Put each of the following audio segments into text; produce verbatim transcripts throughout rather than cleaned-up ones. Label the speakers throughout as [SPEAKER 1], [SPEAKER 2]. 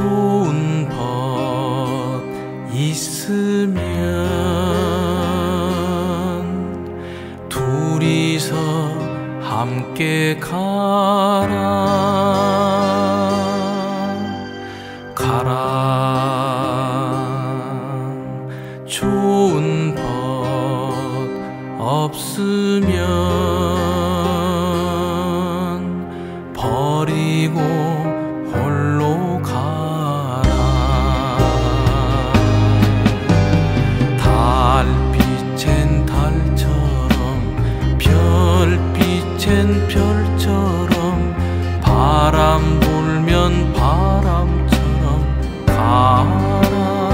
[SPEAKER 1] 좋은 벗 있으면 둘이서 함께 가라 가라. 좋은 벗 없으면 버리고 홀로 가라. 달빛엔 달처럼 별빛엔 별처럼 바람 불면 바람처럼 가라.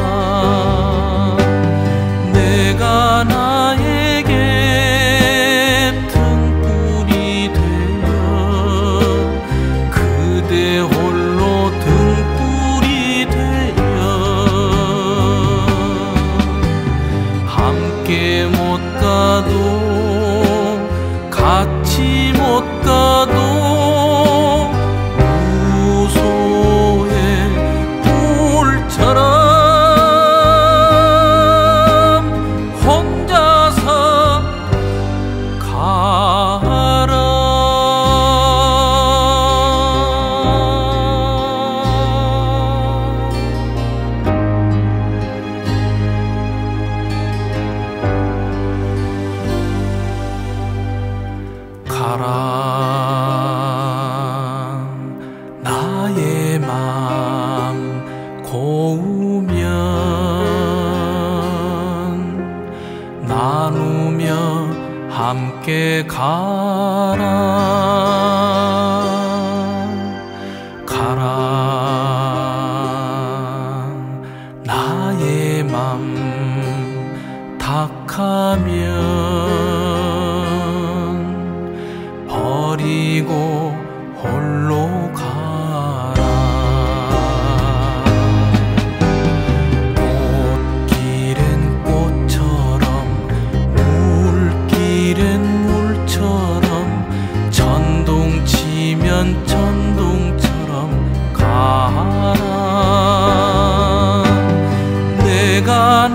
[SPEAKER 1] 내가 나에게 등불이 되어 그대 홀로 등불이 되어 함께 못 가도 같이 못 가도 우소의 불처럼 가라. 나의 맘 고우면 나누며 함께 가라 가라. 나의 맘 탁하면 버리고 홀로 가라. 꽃길엔 꽃처럼 물길엔 물처럼 전동치면 전동처럼 가라. 내가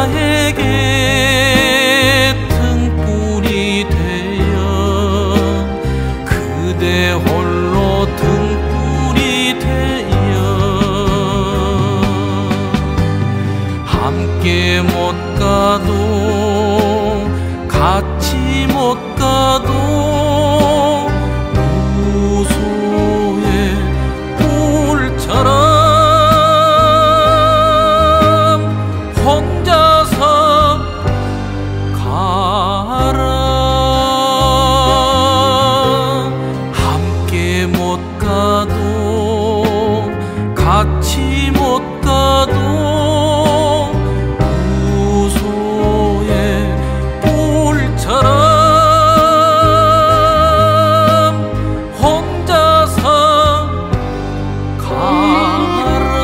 [SPEAKER 1] 나에게 등불이 되어 그대 홀로 등불이 되어 함께 못 가도 같이 못 가도 우소의 불처럼 혼자서 가라. 함께 못 가도 같이 못 가도 우소의 불처럼 혼자서 가라.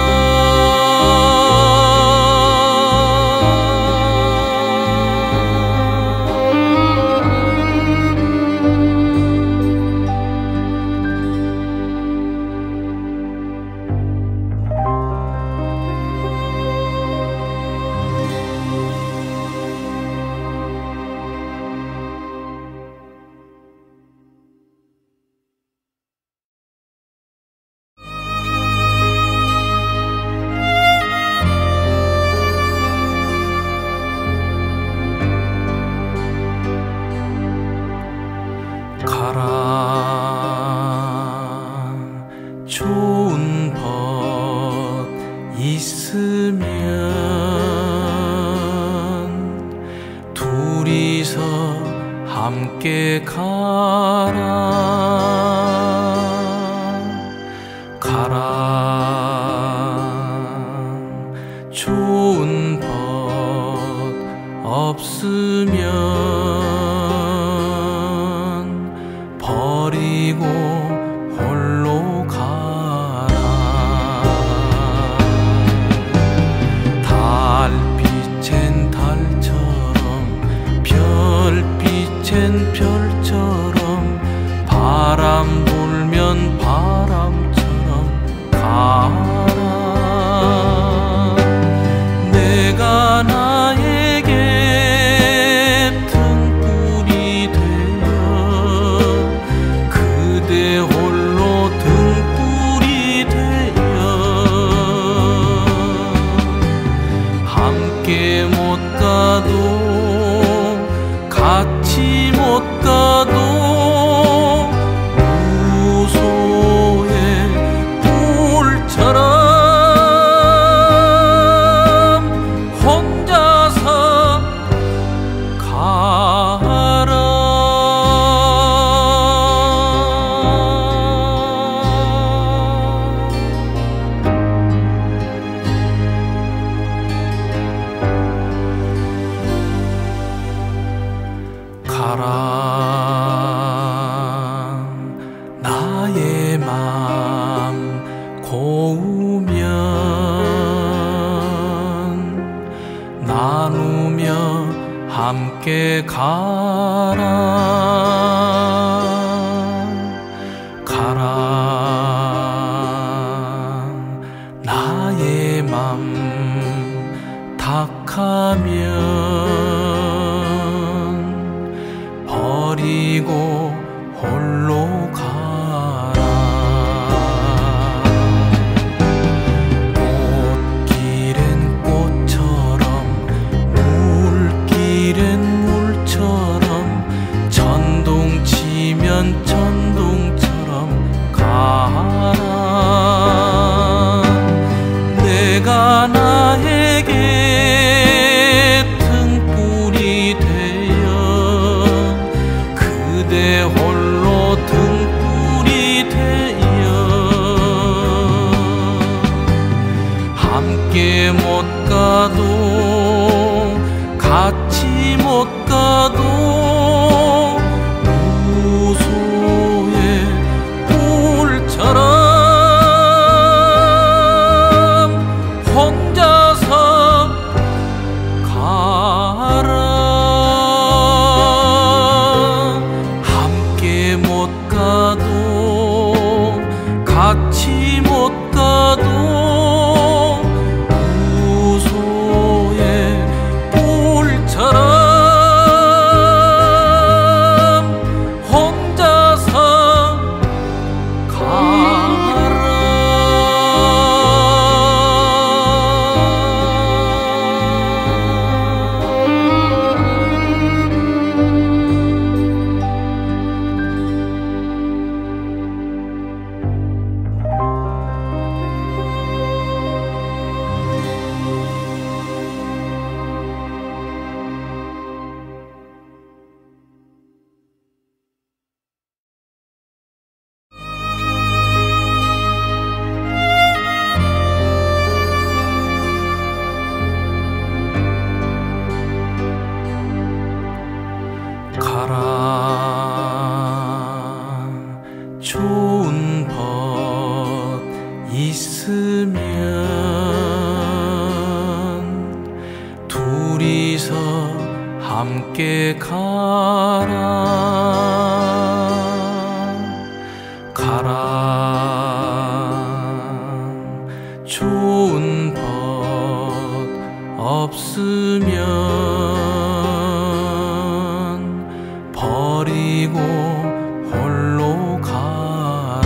[SPEAKER 1] 가라. 좋은 벗 있으면 둘이서 함께 가라 가라. 좋은 벗 없으면 버리고 홀로 가라. 달빛엔 달처럼 별빛엔 별처럼 바람 불면 바람처럼 가라. 가라 나의 맘 고우면 나누며 함께 가라 가라 나의 맘 탁하면 버리고 홀로 가라 꽃길엔 꽃처럼 물길엔 물처럼 천둥치면 천둥처럼 가라 내가 나에게 등불이 되어 그대 홀로 등불이 되어 함께 못 가도 같이 못 가도 무소의 불처럼 혼자서 가라 함께 못 가도 같이 못 가도 무소의 불처럼 혼자서 가라 가라 좋은 벗 있으면 둘이서 함께 가라 가라 좋은 벗 없으면 버리고 홀로 가라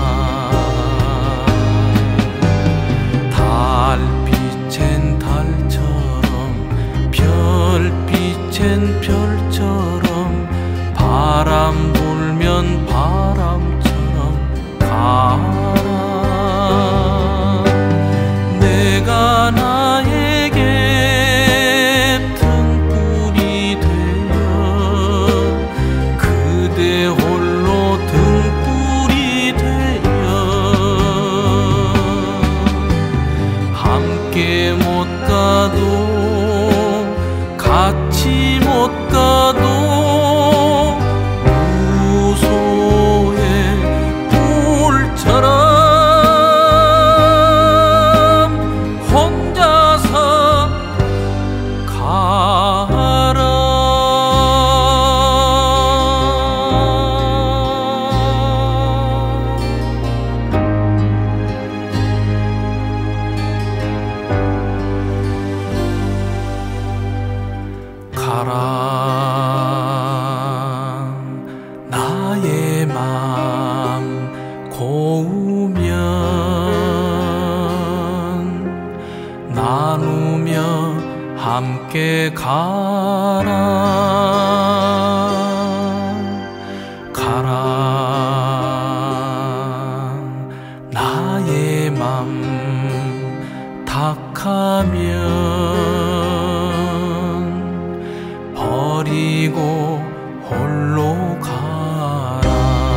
[SPEAKER 1] 달빛엔 달처럼 별빛엔 별처럼 바람 불면 바람처럼 가라 내가 나에게 등불이 되어 그대 홀로 등불이 되어 함께 못 가도 같이 못 가도 무소의 불처럼 혼자서 가라 가라 나의 맘 고우면 나누며 함께 가라 가라 나의 맘 탁하면 버리고 홀로 가라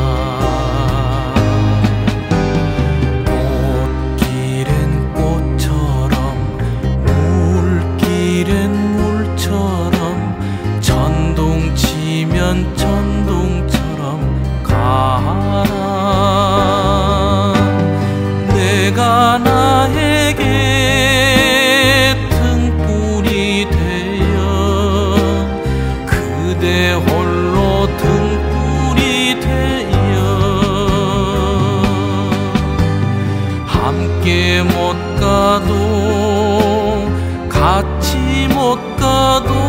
[SPEAKER 1] 꽃길엔 꽃처럼 물길엔 물처럼 천둥치면 가도 같이 못 가도